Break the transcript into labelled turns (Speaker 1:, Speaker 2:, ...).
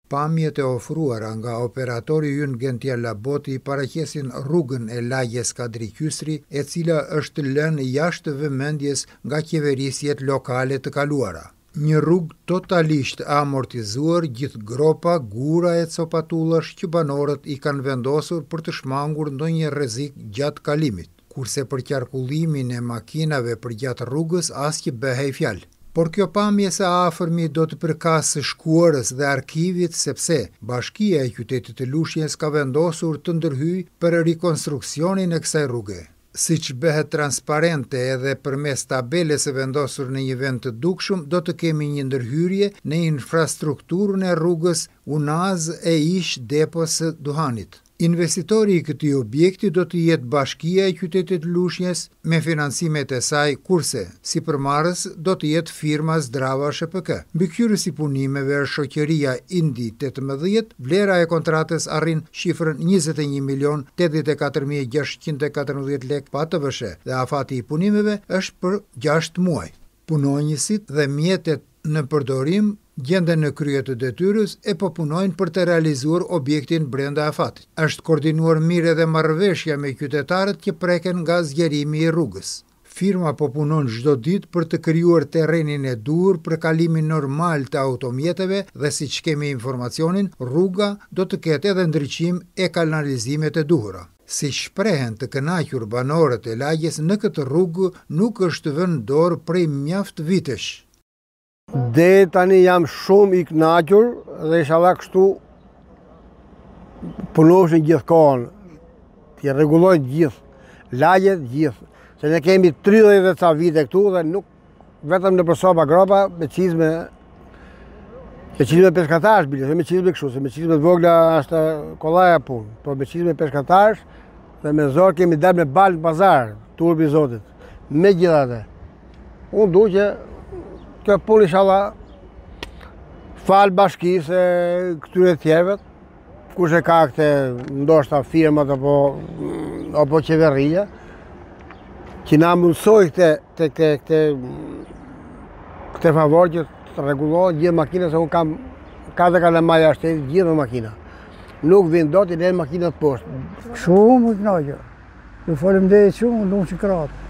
Speaker 1: Pamjet e ofruara nga operatori ynë Gentjella Boti paraqesin rrugën e lagjes Kadri-Qysri, e cila është lënë jashtë vëmendjes nga qeverisjet lokale të kaluara. Një rrugë totalisht amortizuar, gjithë gropa, gura e copatullash që banorët i kanë vendosur për të shmangur ndonjë rrezik gjatë kalimit, kurse për qarkullimin e makinave përgjatë rrugës asnjë behej fjalë. Por kjo pamje së afërmi do të përkasë shkuarës dhe arkivit, sepse Bashkia e Qytetit të Lushnjës ka vendosur të ndërhyjë për rikonstruksionin e kësaj rruge. Siç bëhet transparente edhe përmes tabelës së vendosur në një vend të dukshëm, do të kemi një ndërhyrje në infrastrukturën e rrugës Unaz e ish depos së duhanit. Investitori i këtij objekti do të jetë Bashkia e Qytetit të Lushnjës me financimet e saj, kurse sipërmarrës do të jetë firma Zdrava SHPK. Mbikëqyrësi i punimeve është shoqëria Indi 18, vlera e kontratës arrin shifrën 21.084.614 lekë pa TVSH dhe afati i punimeve është për 6 muaj. Punonjësit dhe mjetet në përdorim gjenden në krye të detyrës e po punojnë për të realizuar objektin brenda afatit. Është koordinuar mirë edhe marrëveshja me qytetarët që preken nga zgjerimi i rrugës. Firma po punon çdo ditë për të krijuar terrenin e duhur për kalimin normal të automjeteve dhe siç kemi informacionin, rruga do të ketë edhe ndriçim e kanalizimet e duhura. Si shprehen të kënaqur banorët e lagjes, në këtë rrugë nuk është vënë dorë prej mjaft vitesh.
Speaker 2: Deri tani jam shumë i kënaqur dhe inshallah kështu punoshin gjithë kohën, të rregullojnë gjithë, lagjet gjithë. Se ne kemi 30 dhe ca vite këtu dhe nuk vetëm në përsopa gropa me çizme peshkatarësh bile, me çizme kështu, se me çizme të vogla është kollaja punë, por me çizme peshkatarësh dhe me zor kemi dalë me balë në pazar, turpi Zotit. Megjithatë, unë dua që kjo punë inshallah fal bashkisë e këtyre tjerëve, kush e ka këtë ndoshta firmat apo qeveria, që na mundsoj këtë favor që të rregullohen gjithë makinat, se unë kam 4 kalamaja shtetit, gjithë makina. Nuk vin dot i lënë makinat poshtë.
Speaker 3: Shumë i kënaqur. Ju faleminderit shumë, unë që kratë.